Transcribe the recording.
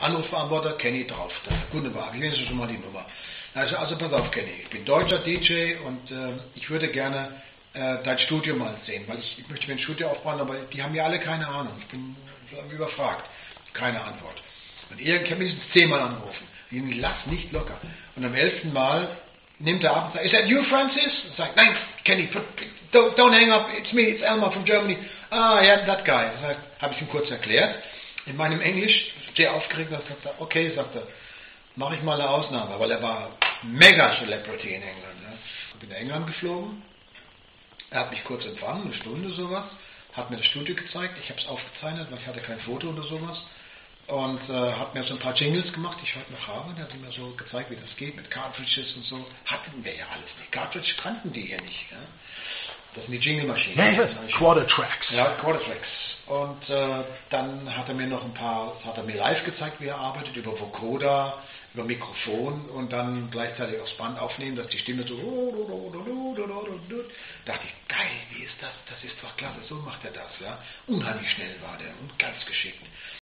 Anrufbeantworter, Kenny drauf. Wunderbar, ich weiß schon mal die Nummer. Also pass auf, Kenny, ich bin deutscher DJ und ich würde gerne dein Studio mal sehen, weil ich möchte mir ein Studio aufbauen, aber die haben ja alle keine Ahnung. Ich bin überfragt. Keine Antwort. Und ich habe mindestens 10-mal angerufen. Ich lass nicht locker. Und am 11. Mal nimmt er ab und sagt, is that you, Francis? Ich sage, nein, Kenny, don't hang up, it's me, it's Elmar from Germany. Ah, yeah, that guy. Habe ich ihm kurz erklärt. In meinem Englisch, sehr aufgeregt, und sagt er, okay, sagt er, mache ich mal eine Ausnahme, weil er war mega Celebrity in England. Ne? Ich bin nach England geflogen. Er hat mich kurz empfangen, eine Stunde sowas, hat mir das Studio gezeigt, ich habe es aufgezeichnet, weil ich hatte kein Foto oder sowas. Und hat mir so ein paar Jingles gemacht, die ich heute noch habe. Der hat mir so gezeigt, wie das geht mit Cartridges und so. Hatten wir ja alles nicht. Cartridge kannten die hier nicht. Ja? Das sind die Jingle-Maschinen. Quarter-Tracks. Ja, Quarter-Tracks. Und dann hat er mir noch hat er mir live gezeigt, wie er arbeitet, über Vocoder, über Mikrofon und dann gleichzeitig aufs Band aufnehmen, dass die Stimme so. Da dachte ich, geil, wie ist das? Das ist doch klasse, so macht er das. Ja? Unheimlich schnell war der und ganz geschickt.